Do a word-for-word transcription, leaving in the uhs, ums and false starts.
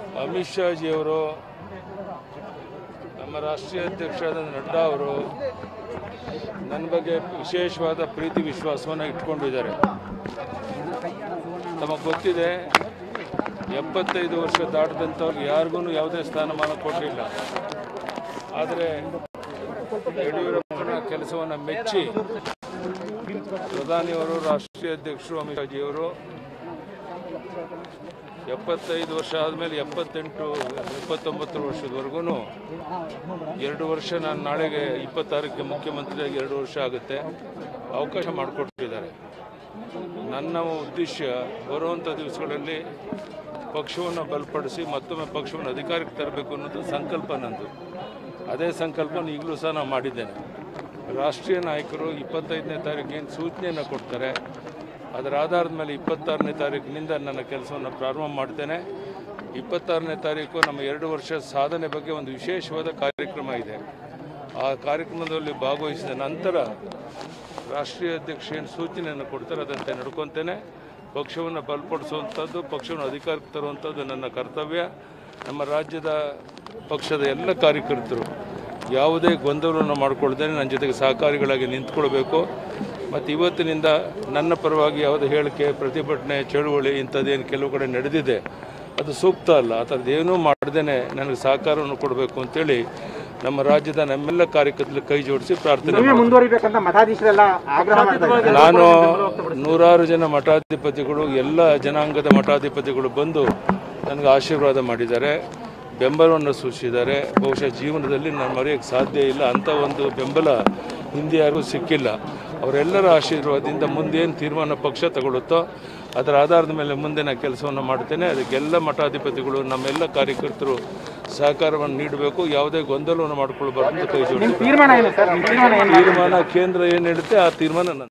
ಅಮಿತ್ ಶಾ ಜಿಯವರು ನಮ್ಮ ರಾಷ್ಟ್ರೀಯ ಅಧ್ಯಕ್ಷರಾದ ನಡ್ಡಾ ಅವರು ನನ್ನ ಬಗ್ಗೆ ವಿಶೇಷವಾದ ಪ್ರೀತಿ ವಿಶ್ವಾಸವನ್ನು ಇಟ್ಕೊಂಡಿದ್ದಾರೆ. ತಮಗೆ ಗೊತ್ತಿದೆ, ಎಪ್ಪತ್ತೈದು ವರ್ಷ ದಾಟದಂಥವ್ರಿಗೆ ಯಾರಿಗೂ ಯಾವುದೇ ಸ್ಥಾನಮಾನ ಕೊಡಲಿಲ್ಲ. ಆದರೆ ಯಡಿಯೂರಪ್ಪನ ಕೆಲಸವನ್ನು ಮೆಚ್ಚಿ ಪ್ರಧಾನಿಯವರು, ರಾಷ್ಟ್ರೀಯ ಅಧ್ಯಕ್ಷರು ಅಮಿತ್ ಶಾ ಜಿಯವರು ಎಪ್ಪತ್ತೈದು ವರ್ಷ ಆದಮೇಲೆ ಎಪ್ಪತ್ತೆಂಟು ಎಪ್ಪತ್ತೊಂಬತ್ತು ವರ್ಷದವರೆಗೂ ಎರಡು ವರ್ಷ, ನಾನು ನಾಳೆಗೆ ಇಪ್ಪತ್ತಾರಕ್ಕೆ ಮುಖ್ಯಮಂತ್ರಿಯಾಗಿ ಎರಡು ವರ್ಷ ಆಗುತ್ತೆ, ಅವಕಾಶ ಮಾಡಿಕೊಟ್ಟಿದ್ದಾರೆ. ನನ್ನ ಉದ್ದೇಶ ಬರುವಂಥ ದಿವಸಗಳಲ್ಲಿ ಪಕ್ಷವನ್ನು ಬಲಪಡಿಸಿ ಮತ್ತೊಮ್ಮೆ ಪಕ್ಷವನ್ನು ಅಧಿಕಾರಕ್ಕೆ ತರಬೇಕು ಅನ್ನೋದು ಸಂಕಲ್ಪ ನಂದು. ಅದೇ ಸಂಕಲ್ಪನ ಈಗಲೂ ಸಹ ನಾನು ಮಾಡಿದ್ದೇನೆ. ರಾಷ್ಟ್ರೀಯ ನಾಯಕರು ಇಪ್ಪತ್ತೈದನೇ ತಾರೀಕು ಏನು ಸೂಚನೆಯನ್ನು ಕೊಡ್ತಾರೆ, ಅದರ ಆಧಾರದ ಮೇಲೆ ಇಪ್ಪತ್ತಾರನೇ ತಾರೀಕಿನಿಂದ ನನ್ನ ಕೆಲಸವನ್ನು ಪ್ರಾರಂಭ ಮಾಡ್ತೇನೆ. ಇಪ್ಪತ್ತಾರನೇ ತಾರೀಕು ನಮ್ಮ ಎರಡು ವರ್ಷ ಸಾಧನೆ ಬಗ್ಗೆ ಒಂದು ವಿಶೇಷವಾದ ಕಾರ್ಯಕ್ರಮ ಇದೆ. ಆ ಕಾರ್ಯಕ್ರಮದಲ್ಲಿ ಭಾಗವಹಿಸಿದ ನಂತರ ರಾಷ್ಟ್ರೀಯ ಅಧ್ಯಕ್ಷ ಏನು ಸೂಚನೆಯನ್ನು ಕೊಡ್ತಾರೆ ಅದಂತೆ ನಡ್ಕೊತೇನೆ. ಪಕ್ಷವನ್ನು ಬಲಪಡಿಸುವಂಥದ್ದು, ಪಕ್ಷವನ್ನು ಅಧಿಕಾರಕ್ಕೆ ತರುವಂಥದ್ದು ನನ್ನ ಕರ್ತವ್ಯ. ನಮ್ಮ ರಾಜ್ಯದ ಪಕ್ಷದ ಎಲ್ಲ ಕಾರ್ಯಕರ್ತರು ಯಾವುದೇ ಗೊಂದಲವನ್ನು ಮಾಡಿಕೊಳ್ಳದೇನೆ ನನ್ನ ಜೊತೆಗೆ ಸಹಕಾರಿಗಳಾಗಿ ನಿಂತ್ಕೊಳ್ಬೇಕು. ಮತ್ತು ಇವತ್ತಿನಿಂದ ನನ್ನ ಪರವಾಗಿ ಯಾವುದೇ ಹೇಳಿಕೆ, ಪ್ರತಿಭಟನೆ, ಚಳುವಳಿ ಇಂಥದ್ದೇನು ಕೆಲವು ಕಡೆ ನಡೆದಿದೆ ಅದು ಸೂಕ್ತ ಅಲ್ಲ. ಆ ಥರದ್ದೇನೂ ಮಾಡದೇನೆ ನನಗೆ ಸಹಕಾರವನ್ನು ಕೊಡಬೇಕು ಅಂತೇಳಿ ನಮ್ಮ ರಾಜ್ಯದ ನಮ್ಮೆಲ್ಲ ಕಾರ್ಯಕರ್ತರಲ್ಲಿ ಕೈ ಜೋಡಿಸಿ ಪ್ರಾರ್ಥನೆ. ನಾನು ನೂರಾರು ಜನ ಮಠಾಧಿಪತಿಗಳು, ಎಲ್ಲ ಜನಾಂಗದ ಮಠಾಧಿಪತಿಗಳು ಬಂದು ನನಗೆ ಆಶೀರ್ವಾದ ಮಾಡಿದ್ದಾರೆ, ಬೆಂಬಲವನ್ನು ಸೂಚಿಸಿದ್ದಾರೆ. ಬಹುಶಃ ಜೀವನದಲ್ಲಿ ನಾನು ಮರೆಯೋಕ್ಕೆ ಸಾಧ್ಯ ಇಲ್ಲ. ಅಂಥ ಒಂದು ಬೆಂಬಲ ಹಿಂದೆ ಯಾರಿಗೂ ಸಿಕ್ಕಿಲ್ಲ. ಅವರೆಲ್ಲರ ಆಶೀರ್ವಾದದಿಂದ ಮುಂದೇನು ತೀರ್ಮಾನ ಪಕ್ಷ ತಗೊಳ್ಳುತ್ತೋ ಅದರ ಆಧಾರದ ಮೇಲೆ ಮುಂದೆ ನಾನು ಕೆಲಸವನ್ನು ಮಾಡ್ತೇನೆ. ಅದಕ್ಕೆಲ್ಲ ಮಠಾಧಿಪತಿಗಳು, ನಮ್ಮೆಲ್ಲ ಕಾರ್ಯಕರ್ತರು ಸಹಕಾರವನ್ನು ನೀಡಬೇಕು. ಯಾವುದೇ ಗೊಂದಲವನ್ನು ಮಾಡಿಕೊಳ್ಬಾರ್ದು ಕೈ ಜೋಡಿಸಿ. ತೀರ್ಮಾನ ಕೇಂದ್ರ ಏನು ಹೇಳುತ್ತೆ ಆ ತೀರ್ಮಾನ